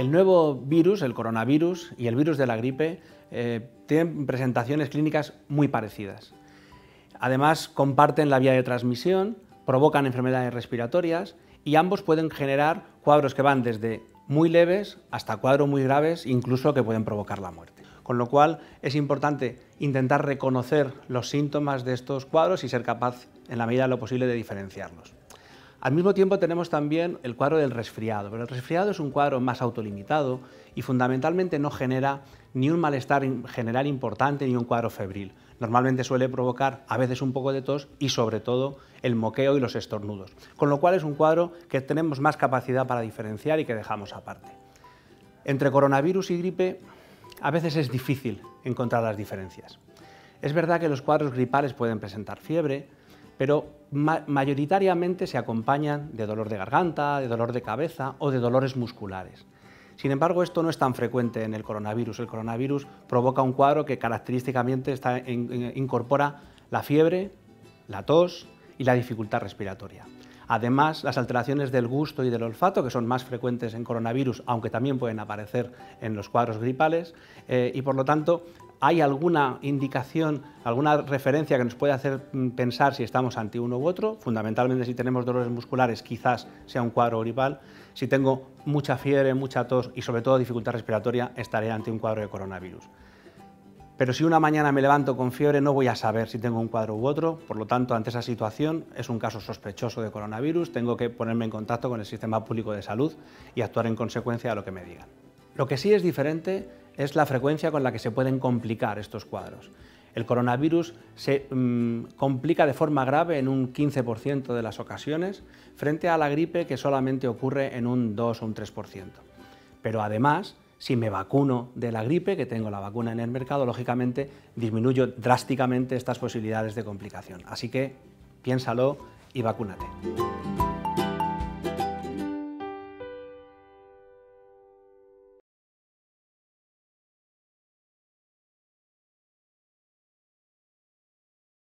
El nuevo virus, el coronavirus y el virus de la gripe, tienen presentaciones clínicas muy parecidas. Además, comparten la vía de transmisión, provocan enfermedades respiratorias y ambos pueden generar cuadros que van desde muy leves hasta cuadros muy graves, incluso que pueden provocar la muerte. Con lo cual es importante intentar reconocer los síntomas de estos cuadros y ser capaz, en la medida de lo posible, de diferenciarlos. Al mismo tiempo tenemos también el cuadro del resfriado, pero el resfriado es un cuadro más autolimitado y fundamentalmente no genera ni un malestar general importante ni un cuadro febril. Normalmente suele provocar a veces un poco de tos y sobre todo el moqueo y los estornudos, con lo cual es un cuadro que tenemos más capacidad para diferenciar y que dejamos aparte. Entre coronavirus y gripe a veces es difícil encontrar las diferencias. Es verdad que los cuadros gripales pueden presentar fiebre, pero mayoritariamente se acompañan de dolor de garganta, de dolor de cabeza o de dolores musculares. Sin embargo, esto no es tan frecuente en el coronavirus. El coronavirus provoca un cuadro que característicamente incorpora la fiebre, la tos y la dificultad respiratoria. Además, las alteraciones del gusto y del olfato, que son más frecuentes en coronavirus, aunque también pueden aparecer en los cuadros gripales, y por lo tanto hay alguna indicación, alguna referencia que nos puede hacer pensar si estamos ante uno u otro. Fundamentalmente, si tenemos dolores musculares, quizás sea un cuadro gripal. Si tengo mucha fiebre, mucha tos y sobre todo dificultad respiratoria, estaré ante un cuadro de coronavirus. Pero si una mañana me levanto con fiebre, no voy a saber si tengo un cuadro u otro, por lo tanto, ante esa situación es un caso sospechoso de coronavirus, tengo que ponerme en contacto con el sistema público de salud y actuar en consecuencia de lo que me digan. Lo que sí es diferente es la frecuencia con la que se pueden complicar estos cuadros. El coronavirus se complica de forma grave en un 15% de las ocasiones, frente a la gripe, que solamente ocurre en un 2 o un 3%. Pero además, si me vacuno de la gripe, que tengo la vacuna en el mercado, lógicamente disminuyo drásticamente estas posibilidades de complicación. Así que piénsalo y vacúnate.